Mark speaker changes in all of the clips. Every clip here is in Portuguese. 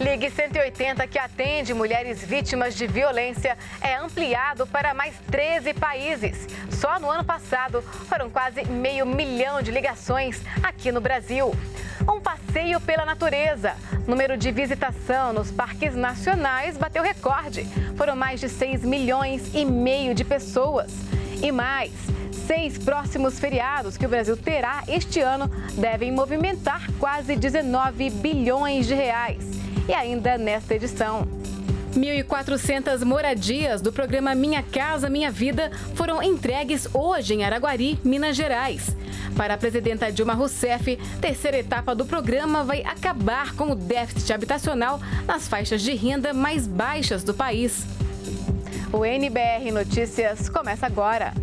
Speaker 1: Ligue 180, que atende mulheres vítimas de violência, é ampliado para mais 13 países. Só no ano passado foram quase 500 mil de ligações aqui no Brasil. Um passeio pela natureza. Número de visitação nos parques nacionais bateu recorde. Foram mais de 6,5 milhões de pessoas. E mais, 6 próximos feriados que o Brasil terá este ano devem movimentar quase 19 bilhões de reais. E ainda nesta edição, 1.400 moradias do programa Minha Casa Minha Vida foram entregues hoje em Araguari, Minas Gerais. Para a presidenta Dilma Rousseff, terceira etapa do programa vai acabar com o déficit habitacional nas faixas de renda mais baixas do país. O NBR Notícias começa agora.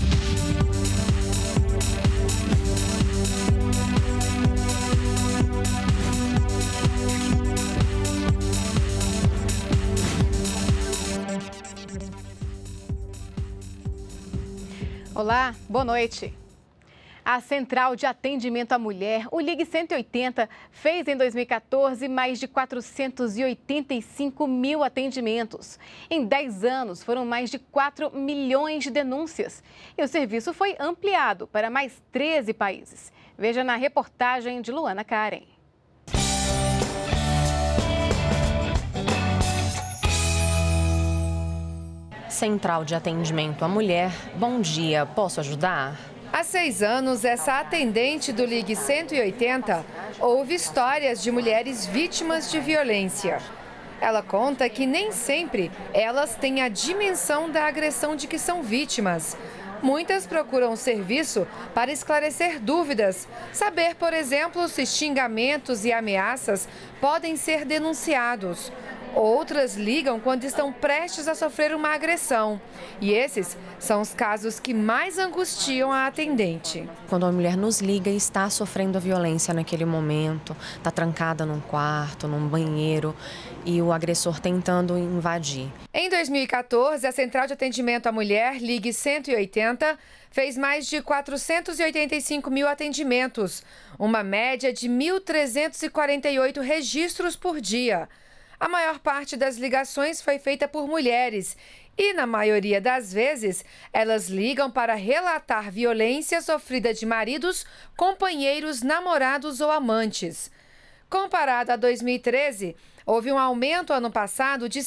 Speaker 1: Olá, boa noite. A Central de Atendimento à Mulher, o Ligue 180, fez em 2014 mais de 485 mil atendimentos. Em 10 anos, foram mais de 4 milhões de denúncias. E o serviço foi ampliado para mais 13 países. Veja na reportagem de Luana Karen.
Speaker 2: Central de Atendimento à Mulher, bom dia, posso ajudar?
Speaker 3: Há 6 anos, essa atendente do Ligue 180 ouve histórias de mulheres vítimas de violência. Ela conta que nem sempre elas têm a dimensão da agressão de que são vítimas. Muitas procuram o serviço para esclarecer dúvidas, saber, por exemplo, se xingamentos e ameaças podem ser denunciados. Outras ligam quando estão prestes a sofrer uma agressão. E esses são os casos que mais angustiam a atendente.
Speaker 2: Quando a mulher nos liga e está sofrendo a violência naquele momento, está trancada num quarto, num banheiro e o agressor tentando invadir.
Speaker 3: Em 2014, a Central de Atendimento à Mulher, Ligue 180, fez mais de 485 mil atendimentos, uma média de 1.348 registros por dia. A maior parte das ligações foi feita por mulheres e, na maioria das vezes, elas ligam para relatar violência sofrida de maridos, companheiros, namorados ou amantes. Comparado a 2013, houve um aumento ano passado de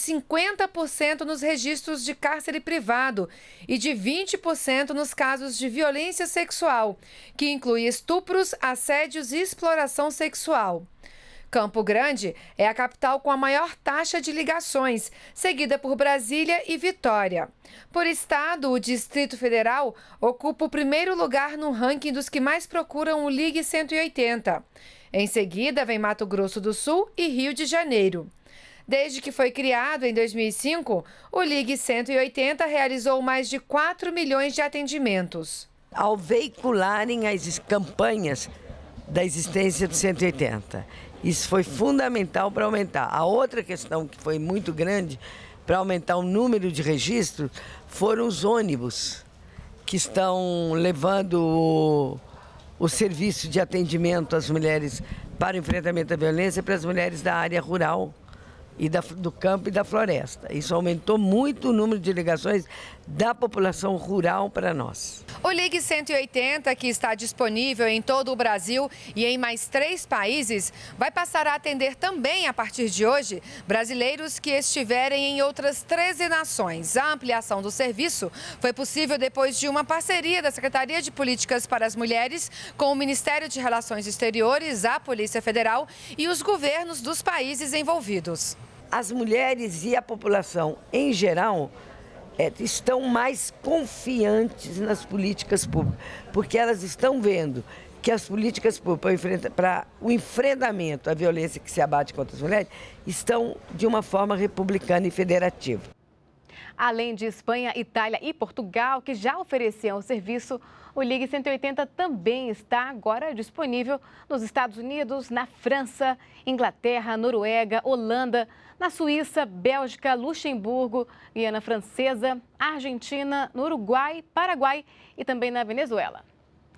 Speaker 3: 50% nos registros de cárcere privado e de 20% nos casos de violência sexual, que inclui estupros, assédios e exploração sexual. Campo Grande é a capital com a maior taxa de ligações, seguida por Brasília e Vitória. Por estado, o Distrito Federal ocupa o primeiro lugar no ranking dos que mais procuram o Ligue 180. Em seguida, vem Mato Grosso do Sul e Rio de Janeiro. Desde que foi criado em 2005, o Ligue 180 realizou mais de 4 milhões de atendimentos.
Speaker 4: Ao veicularem as campanhas da existência do 180, isso foi fundamental para aumentar. A outra questão que foi muito grande para aumentar o número de registros foram os ônibus que estão levando o serviço de atendimento às mulheres para o enfrentamento da violência para as mulheres da área rural e do campo e da floresta. Isso aumentou muito o número de ligações da população rural para nós.
Speaker 3: O Ligue 180, que está disponível em todo o Brasil e em mais 3 países, vai passar a atender também, a partir de hoje, brasileiros que estiverem em outras 13 nações. A ampliação do serviço foi possível depois de uma parceria da Secretaria de Políticas para as Mulheres com o Ministério de Relações Exteriores, a Polícia Federal e os governos dos países envolvidos.
Speaker 4: As mulheres e a população em geral estão mais confiantes nas políticas públicas, porque elas estão vendo que as políticas públicas para o enfrentamento à violência que se abate contra as mulheres estão de uma forma republicana e federativa.
Speaker 1: Além de Espanha, Itália e Portugal, que já ofereciam o serviço, o Ligue 180 também está agora disponível nos Estados Unidos, na França, Inglaterra, Noruega, Holanda, na Suíça, Bélgica, Luxemburgo, Guiana Francesa, Argentina, no Uruguai, Paraguai e também na Venezuela.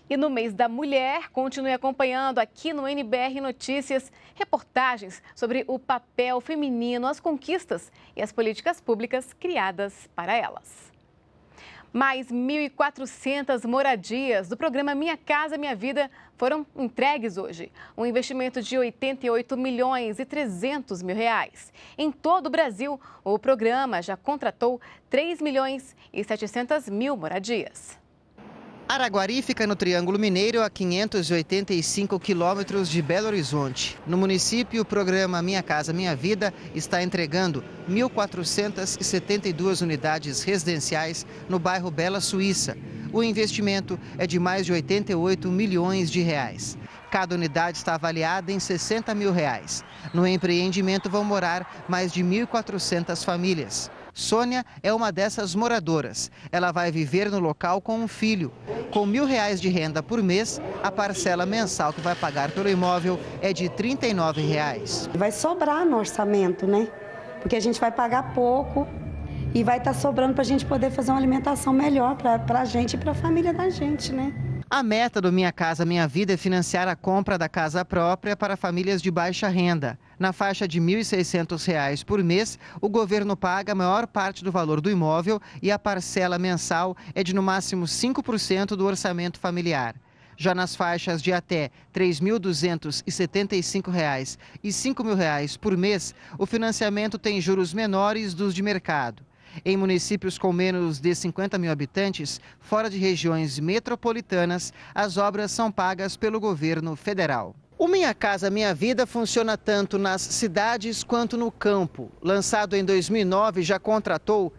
Speaker 1: E no mês da mulher, continue acompanhando aqui no NBR Notícias reportagens sobre o papel feminino, as conquistas e as políticas públicas criadas para elas. Mais 1.400 moradias do programa Minha Casa Minha Vida foram entregues hoje. Um investimento de 88.300.000 reais. Em todo o Brasil, o programa já contratou 3.700.000 moradias.
Speaker 5: Araguari fica no Triângulo Mineiro, a 585 quilômetros de Belo Horizonte. No município, o programa Minha Casa Minha Vida está entregando 1.472 unidades residenciais no bairro Bela Suíça. O investimento é de mais de 88 milhões de reais. Cada unidade está avaliada em 60 mil reais. No empreendimento vão morar mais de 1.400 famílias. Sônia é uma dessas moradoras. Ela vai viver no local com um filho. Com R$1.000 de renda por mês, a parcela mensal que vai pagar pelo imóvel é de R$ 39.
Speaker 6: Vai sobrar no orçamento, né? Porque a gente vai pagar pouco e vai estar sobrando para a gente poder fazer uma alimentação melhor para a gente e para a família da gente, né?
Speaker 5: A meta do Minha Casa Minha Vida é financiar a compra da casa própria para famílias de baixa renda. Na faixa de R$ 1.600 por mês, o governo paga a maior parte do valor do imóvel e a parcela mensal é de no máximo 5% do orçamento familiar. Já nas faixas de até R$ 3.275 e R$ 5.000 por mês, o financiamento tem juros menores dos de mercado. Em municípios com menos de 50 mil habitantes, fora de regiões metropolitanas, as obras são pagas pelo governo federal. O Minha Casa Minha Vida funciona tanto nas cidades quanto no campo. Lançado em 2009, já contratou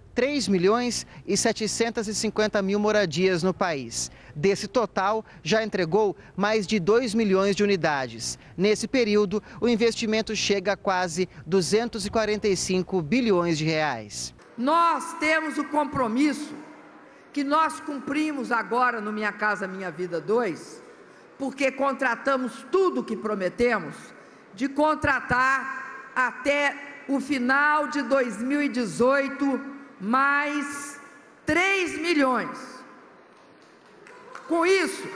Speaker 5: 3.750.000 moradias no país. Desse total, já entregou mais de 2 milhões de unidades. Nesse período, o investimento chega a quase 245 bilhões de reais.
Speaker 7: Nós temos o compromisso que nós cumprimos agora no Minha Casa Minha Vida 2, porque contratamos tudo o que prometemos, de contratar até o final de 2018 mais 3 milhões. Com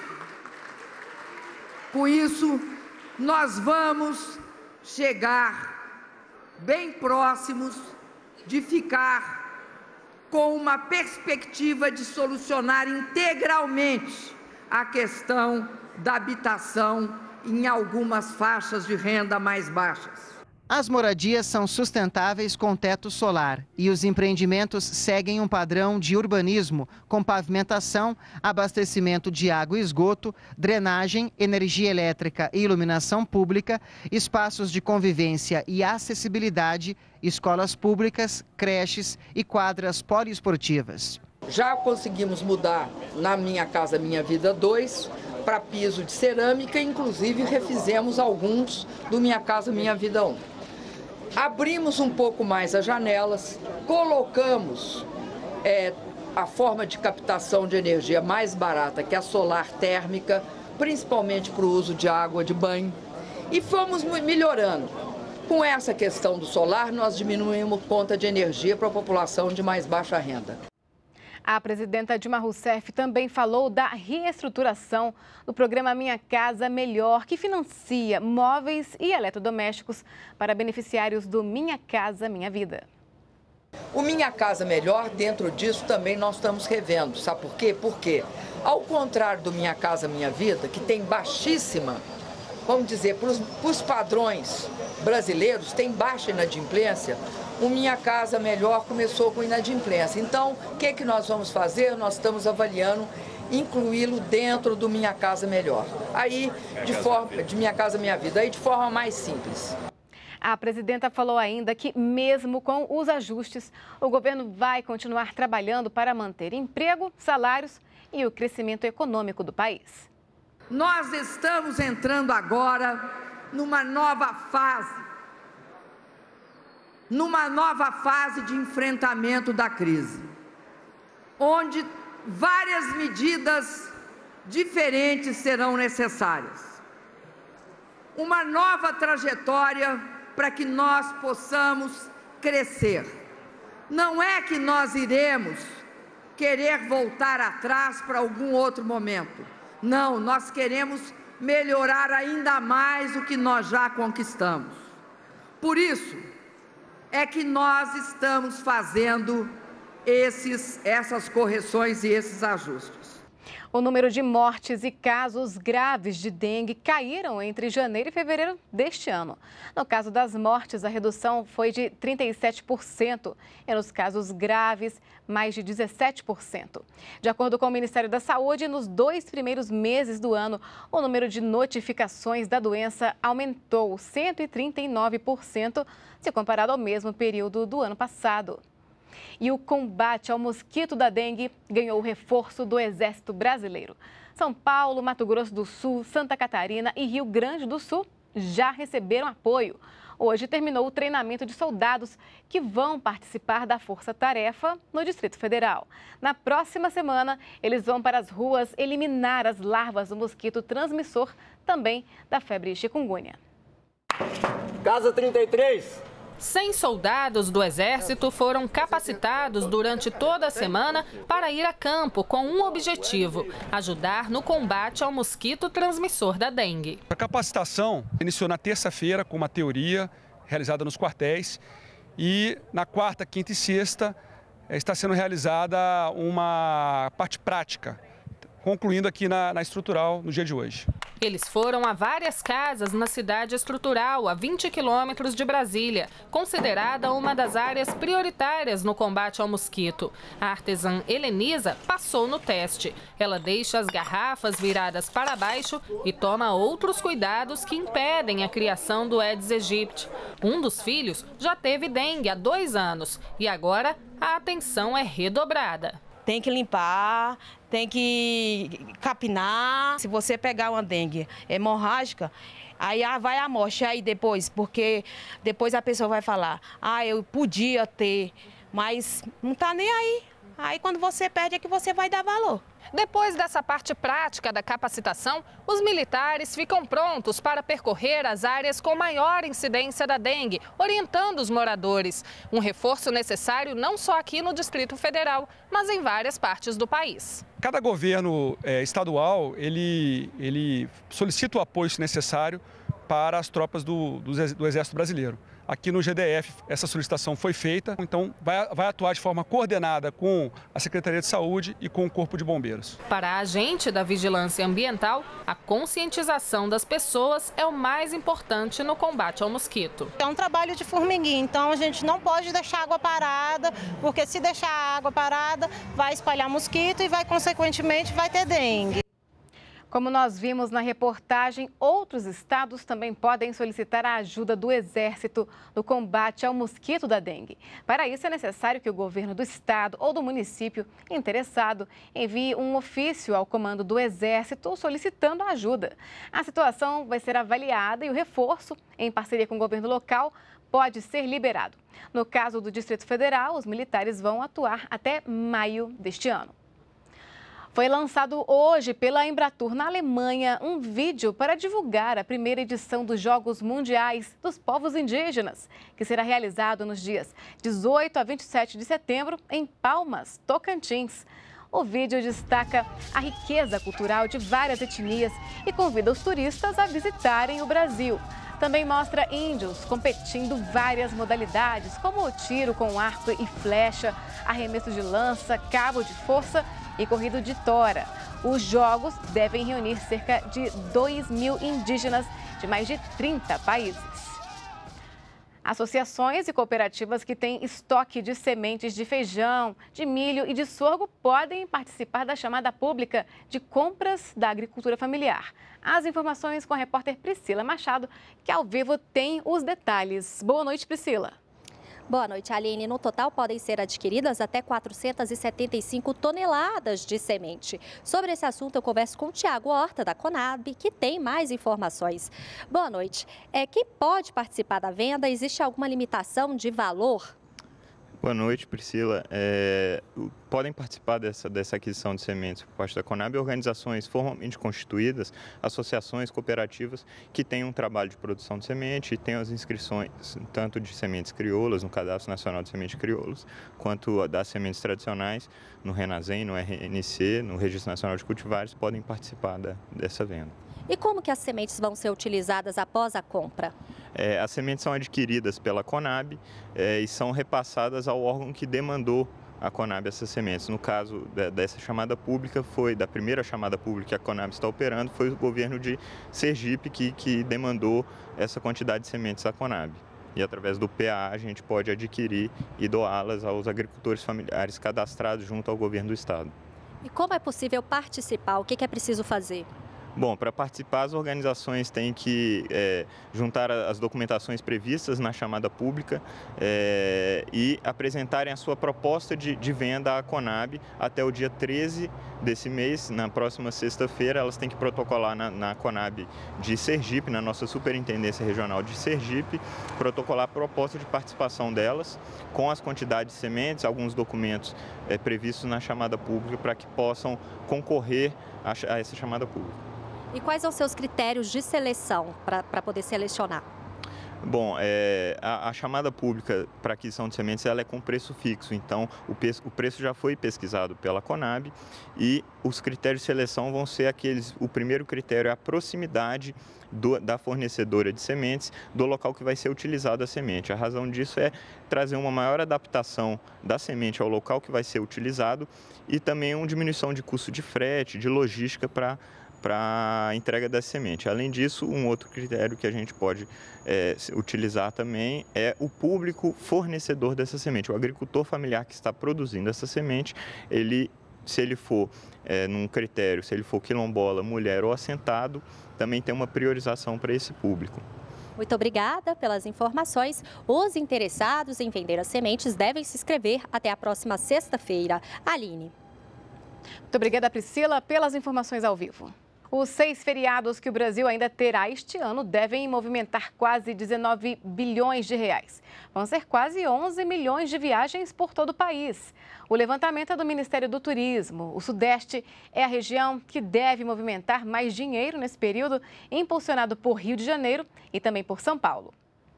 Speaker 7: isso, nós vamos chegar bem próximos de ficar com uma perspectiva de solucionar integralmente a questão da habitação em algumas faixas de renda mais baixas.
Speaker 5: As moradias são sustentáveis com teto solar e os empreendimentos seguem um padrão de urbanismo com pavimentação, abastecimento de água e esgoto, drenagem, energia elétrica e iluminação pública, espaços de convivência e acessibilidade, escolas públicas, creches e quadras poliesportivas.
Speaker 7: Já conseguimos mudar na Minha Casa Minha Vida 2 para piso de cerâmica, inclusive refizemos alguns do Minha Casa Minha Vida 1. Abrimos um pouco mais as janelas, colocamos a forma de captação de energia mais barata, que é a solar térmica, principalmente para o uso de água de banho, e fomos melhorando. Com essa questão do solar, nós diminuímos conta de energia para a população de mais baixa renda.
Speaker 1: A presidenta Dilma Rousseff também falou da reestruturação do programa Minha Casa Melhor, que financia móveis e eletrodomésticos para beneficiários do Minha Casa Minha Vida.
Speaker 7: O Minha Casa Melhor, dentro disso também nós estamos revendo. Sabe por quê? Porque, ao contrário do Minha Casa Minha Vida, que tem baixíssima, vamos dizer, para os padrões brasileiros, tem baixa inadimplência, o Minha Casa Melhor começou com inadimplência. Então, o que nós vamos fazer? Nós estamos avaliando incluí-lo dentro do Minha Casa Melhor. Aí, de Minha Casa Minha Vida, aí de forma mais simples.
Speaker 1: A presidenta falou ainda que, mesmo com os ajustes, o governo vai continuar trabalhando para manter emprego, salários e o crescimento econômico do país.
Speaker 7: Nós estamos entrando agora numa nova fase de enfrentamento da crise, onde várias medidas diferentes serão necessárias. Uma nova trajetória para que nós possamos crescer. Não é que nós iremos querer voltar atrás para algum outro momento. Não, nós queremos melhorar ainda mais o que nós já conquistamos. Por isso é que nós estamos fazendo essas correções e esses ajustes.
Speaker 1: O número de mortes e casos graves de dengue caíram entre janeiro e fevereiro deste ano. No caso das mortes, a redução foi de 37% e nos casos graves, mais de 17%. De acordo com o Ministério da Saúde, nos 2 primeiros meses do ano, o número de notificações da doença aumentou 139% se comparado ao mesmo período do ano passado. E o combate ao mosquito da dengue ganhou o reforço do Exército Brasileiro. São Paulo, Mato Grosso do Sul, Santa Catarina e Rio Grande do Sul já receberam apoio. Hoje terminou o treinamento de soldados que vão participar da Força Tarefa no Distrito Federal. Na próxima semana, eles vão para as ruas eliminar as larvas do mosquito transmissor também da febre chikungunya.
Speaker 8: Casa 33.
Speaker 9: 100 soldados do Exército foram capacitados durante toda a semana para ir a campo com um objetivo: ajudar no combate ao mosquito transmissor da dengue.
Speaker 10: A capacitação iniciou na terça-feira com uma teoria realizada nos quartéis e na quarta, quinta e sexta está sendo realizada uma parte prática, concluindo aqui na estrutural no dia de hoje.
Speaker 9: Eles foram a várias casas na cidade estrutural, a 20 quilômetros de Brasília, considerada uma das áreas prioritárias no combate ao mosquito. A artesã Helenisa passou no teste. Ela deixa as garrafas viradas para baixo e toma outros cuidados que impedem a criação do Aedes aegypti. Um dos filhos já teve dengue há 2 anos e agora a atenção é redobrada.
Speaker 11: Tem que limpar, tem que capinar. Se você pegar uma dengue hemorrágica, aí vai a morte. Aí depois, porque depois a pessoa vai falar: eu podia ter, mas não tá nem aí. Aí quando você perde é que você vai dar valor.
Speaker 9: Depois dessa parte prática da capacitação, os militares ficam prontos para percorrer as áreas com maior incidência da dengue, orientando os moradores. Um reforço necessário não só aqui no Distrito Federal, mas em várias partes do país.
Speaker 10: Cada governo estadual, ele solicita o apoio necessário para as tropas do Exército Brasileiro. Aqui no GDF, essa solicitação foi feita, então vai atuar de forma coordenada com a Secretaria de Saúde e com o Corpo de Bombeiros.
Speaker 9: Para a agente da Vigilância Ambiental, a conscientização das pessoas é o mais importante no combate ao mosquito.
Speaker 12: É um trabalho de formiguinha, então a gente não pode deixar a água parada, porque se deixar a água parada, vai espalhar mosquito e consequentemente, vai ter dengue.
Speaker 1: Como nós vimos na reportagem, outros estados também podem solicitar a ajuda do Exército no combate ao mosquito da dengue. Para isso, é necessário que o governo do estado ou do município interessado envie um ofício ao comando do Exército solicitando a ajuda. A situação vai ser avaliada e o reforço, em parceria com o governo local, pode ser liberado. No caso do Distrito Federal, os militares vão atuar até maio deste ano. Foi lançado hoje pela Embratur na Alemanha um vídeo para divulgar a primeira edição dos Jogos Mundiais dos Povos Indígenas, que será realizado nos dias 18 a 27 de setembro em Palmas, Tocantins. O vídeo destaca a riqueza cultural de várias etnias e convida os turistas a visitarem o Brasil. Também mostra índios competindo várias modalidades, como o tiro com arco e flecha, arremesso de lança, cabo de força e corrido de tora. Os jogos devem reunir cerca de 2.000 indígenas de mais de 30 países. Associações e cooperativas que têm estoque de sementes de feijão, de milho e de sorgo podem participar da chamada pública de compras da agricultura familiar. As informações com a repórter Priscila Machado, que ao vivo tem os detalhes. Boa noite, Priscila.
Speaker 13: Boa noite, Aline. No total, podem ser adquiridas até 475 toneladas de semente. Sobre esse assunto, eu converso com o Tiago Horta, da Conab, que tem mais informações. Boa noite. Quem pode participar da venda? Existe alguma limitação de valor?
Speaker 14: Boa noite, Priscila. Podem participar dessa aquisição de sementes por parte da Conab organizações formalmente constituídas, associações, cooperativas que têm um trabalho de produção de semente e têm as inscrições tanto de sementes crioulas, no Cadastro Nacional de Sementes Crioulas, quanto das sementes tradicionais, no RENASEM, no RNC, no Registro Nacional de Cultivares, podem participar dessa venda.
Speaker 13: E como que as sementes vão ser utilizadas após a compra?
Speaker 14: As sementes são adquiridas pela Conab e são repassadas ao órgão que demandou a Conab essas sementes. No caso dessa chamada pública, da primeira chamada pública que a Conab está operando, foi o governo de Sergipe que demandou essa quantidade de sementes à Conab. E através do PA a gente pode adquirir e doá-las aos agricultores familiares cadastrados junto ao governo do estado.
Speaker 13: E como é possível participar? O que é preciso fazer?
Speaker 14: Bom, para participar, as organizações têm que juntar as documentações previstas na chamada pública e apresentarem a sua proposta de venda à Conab até o dia 13 desse mês. Na próxima sexta-feira, elas têm que protocolar na Conab de Sergipe, na nossa Superintendência Regional de Sergipe, protocolar a proposta de participação delas com as quantidades de sementes, alguns documentos previstos na chamada pública para que possam concorrer a essa chamada pública.
Speaker 13: E quais são os seus critérios de seleção para poder selecionar?
Speaker 14: Bom, a chamada pública para aquisição de sementes ela é com preço fixo, então o preço já foi pesquisado pela Conab e os critérios de seleção vão ser aqueles, o primeiro critério é a proximidade da fornecedora de sementes do local que vai ser utilizada a semente. A razão disso é trazer uma maior adaptação da semente ao local que vai ser utilizado e também uma diminuição de custo de frete, de logística para a entrega da semente. Além disso, um outro critério que a gente pode utilizar também é o público fornecedor dessa semente. O agricultor familiar que está produzindo essa semente, se ele for num critério, se ele for quilombola, mulher ou assentado, também tem uma priorização para esse público.
Speaker 13: Muito obrigada pelas informações. Os interessados em vender as sementes devem se inscrever até a próxima sexta-feira. Aline.
Speaker 1: Muito obrigada, Priscila, pelas informações ao vivo. Os 6 feriados que o Brasil ainda terá este ano devem movimentar quase 19 bilhões de reais. Vão ser quase 11 milhões de viagens por todo o país. O levantamento é do Ministério do Turismo. O Sudeste é a região que deve movimentar mais dinheiro nesse período, impulsionado por Rio de Janeiro e também por São Paulo.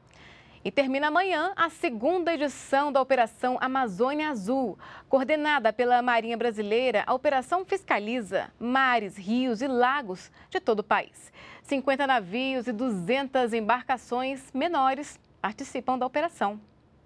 Speaker 1: E termina amanhã a segunda edição da Operação Amazônia Azul. Coordenada pela Marinha Brasileira, a operação fiscaliza mares, rios e lagos de todo o país. 50 navios e 200 embarcações menores participam da operação.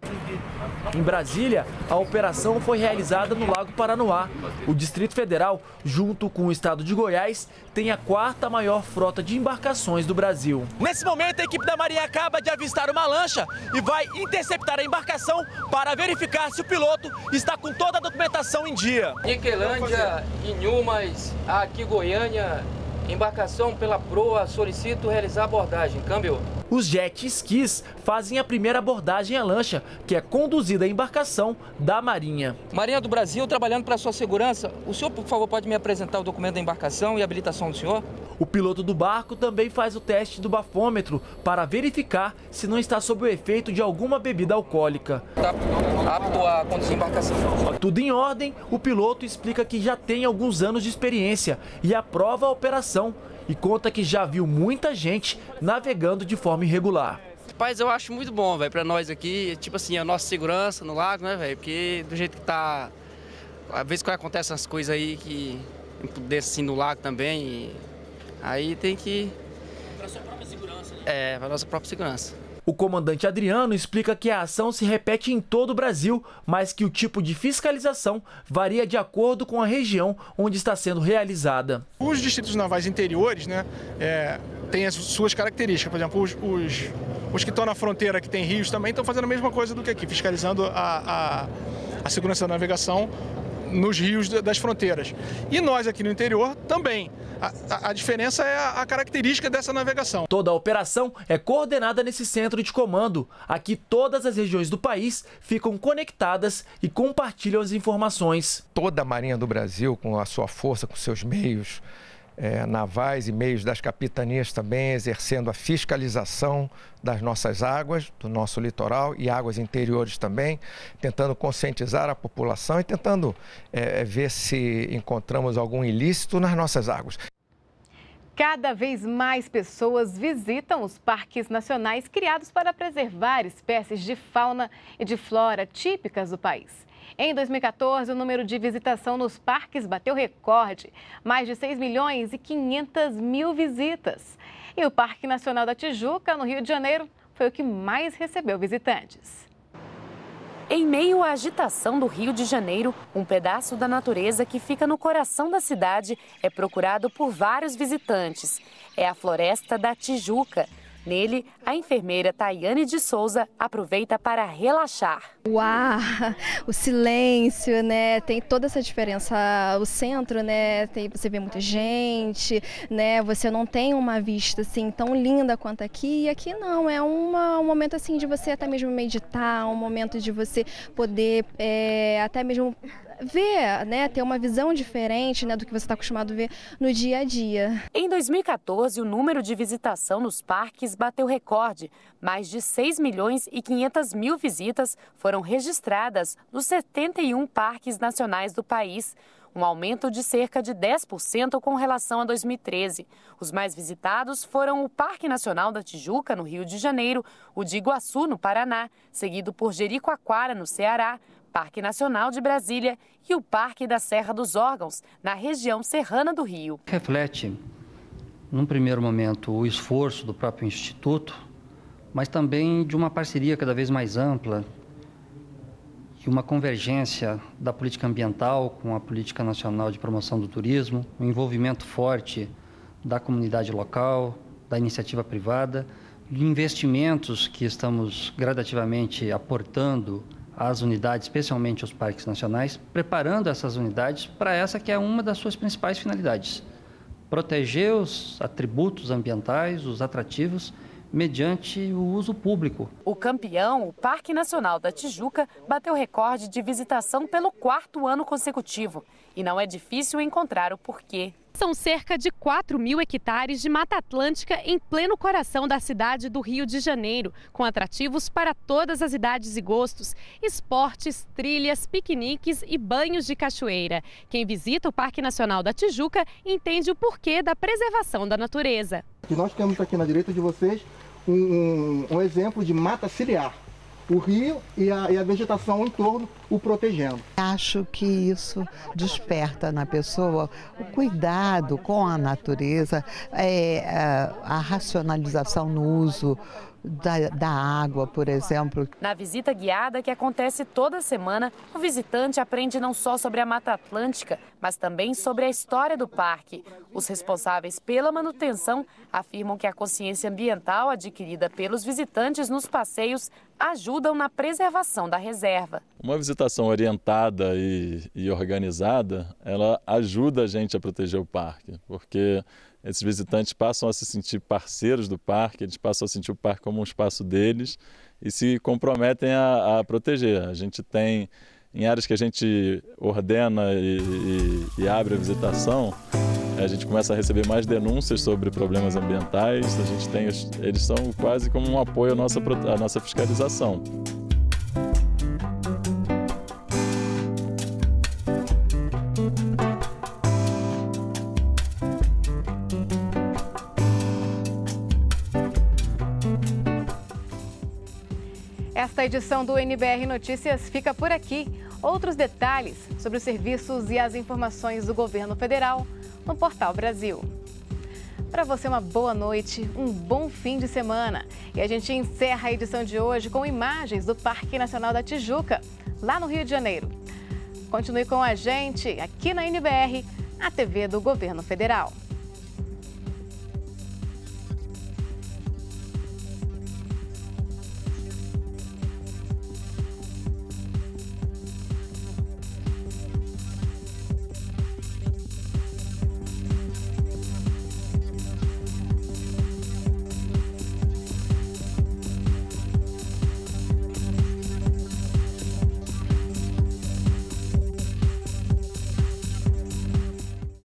Speaker 15: Em Brasília, a operação foi realizada no Lago Paranoá. O Distrito Federal, junto com o estado de Goiás, tem a 4ª maior frota de embarcações do Brasil.
Speaker 16: Nesse momento, a equipe da Marinha acaba de avistar uma lancha e vai interceptar a embarcação para verificar se o piloto está com toda a documentação em dia.
Speaker 17: Niquelândia, Inhumas, aqui Goiânia, embarcação pela proa, solicito realizar abordagem. Câmbio.
Speaker 15: Os jet skis fazem a primeira abordagem à lancha, que é conduzida à embarcação da Marinha.
Speaker 17: Marinha do Brasil, trabalhando para a sua segurança, o senhor, por favor, pode me apresentar o documento da embarcação e a habilitação do senhor?
Speaker 15: O piloto do barco também faz o teste do bafômetro para verificar se não está sob o efeito de alguma bebida alcoólica.
Speaker 17: Está apto a conduzir a embarcação.
Speaker 15: Tudo em ordem, o piloto explica que já tem alguns anos de experiência e aprova a operação. E conta que já viu muita gente navegando de forma irregular.
Speaker 18: Rapaz, eu acho muito bom, velho, pra nós aqui, tipo assim, a nossa segurança no lago, né, velho? Porque do jeito que tá, às vezes quando acontecem as coisas aí que desce assim no lago também, aí tem que... Pra sua própria segurança, né? Pra nossa própria segurança.
Speaker 15: O comandante Adriano explica que a ação se repete em todo o Brasil, mas que o tipo de fiscalização varia de acordo com a região onde está sendo realizada.
Speaker 19: Os distritos navais interiores, né, têm as suas características. Por exemplo, os que estão na fronteira, que tem rios, também estão fazendo a mesma coisa do que aqui, fiscalizando a segurança da navegação nos rios das fronteiras. E nós aqui no interior também. A diferença é a característica dessa navegação.
Speaker 15: Toda a operação é coordenada nesse centro de comando. Aqui todas as regiões do país ficam conectadas e compartilham as informações.
Speaker 20: Toda a Marinha do Brasil, com a sua força, com seus meios, navais e meios das capitanias também exercendo a fiscalização das nossas águas, do nosso litoral e águas interiores também, tentando conscientizar a população e tentando ver se encontramos algum ilícito nas nossas águas.
Speaker 1: Cada vez mais pessoas visitam os parques nacionais criados para preservar espécies de fauna e de flora típicas do país. Em 2014, o número de visitação nos parques bateu recorde, mais de 6 milhões e 500 mil visitas. E o Parque Nacional da Tijuca, no Rio de Janeiro, foi o que mais recebeu visitantes.
Speaker 21: Em meio à agitação do Rio de Janeiro, um pedaço da natureza que fica no coração da cidade é procurado por vários visitantes. É a Floresta da Tijuca. Nele, a enfermeira Tayane de Souza aproveita para relaxar.
Speaker 22: O ar, o silêncio, né? Tem toda essa diferença. O centro, né? Você vê muita gente, né? Você não tem uma vista assim tão linda quanto aqui. E aqui não, é um momento assim de você até mesmo meditar, um momento de você poder até mesmo ver, né, ter uma visão diferente, né, do que você está acostumado a ver no dia a dia.
Speaker 21: Em 2014, o número de visitação nos parques bateu recorde. Mais de 6 milhões e 500 mil visitas foram registradas nos 71 parques nacionais do país, um aumento de cerca de 10% com relação a 2013. Os mais visitados foram o Parque Nacional da Tijuca, no Rio de Janeiro, o de Iguaçu, no Paraná, seguido por Jericoacoara, no Ceará, Parque Nacional de Brasília e o Parque da Serra dos Órgãos, na região serrana do Rio.
Speaker 23: Reflete, num primeiro momento, o esforço do próprio Instituto, mas também de uma parceria cada vez mais ampla e uma convergência da política ambiental com a política nacional de promoção do turismo, um envolvimento forte da comunidade local, da iniciativa privada, de investimentos que estamos gradativamente aportando às unidades, especialmente os parques nacionais, preparando essas unidades para essa que é uma das suas principais finalidades: proteger os atributos ambientais, os atrativos, mediante o uso público.
Speaker 21: O campeão, o Parque Nacional da Tijuca, bateu recorde de visitação pelo 4º ano consecutivo. E não é difícil encontrar o porquê.
Speaker 24: São cerca de 4 mil hectares de Mata Atlântica em pleno coração da cidade do Rio de Janeiro, com atrativos para todas as idades e gostos, esportes, trilhas, piqueniques e banhos de cachoeira. Quem visita o Parque Nacional da Tijuca entende o porquê da preservação da natureza.
Speaker 25: E nós temos aqui na direita de vocês um exemplo de mata ciliar. O rio e a vegetação em torno o protegendo.
Speaker 26: Acho que isso desperta na pessoa o cuidado com a natureza, a racionalização no uso da água, por exemplo.
Speaker 21: Na visita guiada, que acontece toda semana, o visitante aprende não só sobre a Mata Atlântica, mas também sobre a história do parque. Os responsáveis pela manutenção afirmam que a consciência ambiental adquirida pelos visitantes nos passeios ajudam na preservação da reserva.
Speaker 27: Uma visitação orientada e organizada, ela ajuda a gente a proteger o parque, porque esses visitantes passam a se sentir parceiros do parque, eles passam a sentir o parque como um espaço deles e se comprometem a proteger. A gente tem, em áreas que a gente ordena e abre a visitação, a gente começa a receber mais denúncias sobre problemas ambientais, eles são quase como um apoio à nossa fiscalização.
Speaker 1: Esta edição do NBR Notícias fica por aqui. Outros detalhes sobre os serviços e as informações do governo federal no Portal Brasil. Para você, uma boa noite, um bom fim de semana. E a gente encerra a edição de hoje com imagens do Parque Nacional da Tijuca, lá no Rio de Janeiro. Continue com a gente aqui na NBR, a TV do Governo Federal.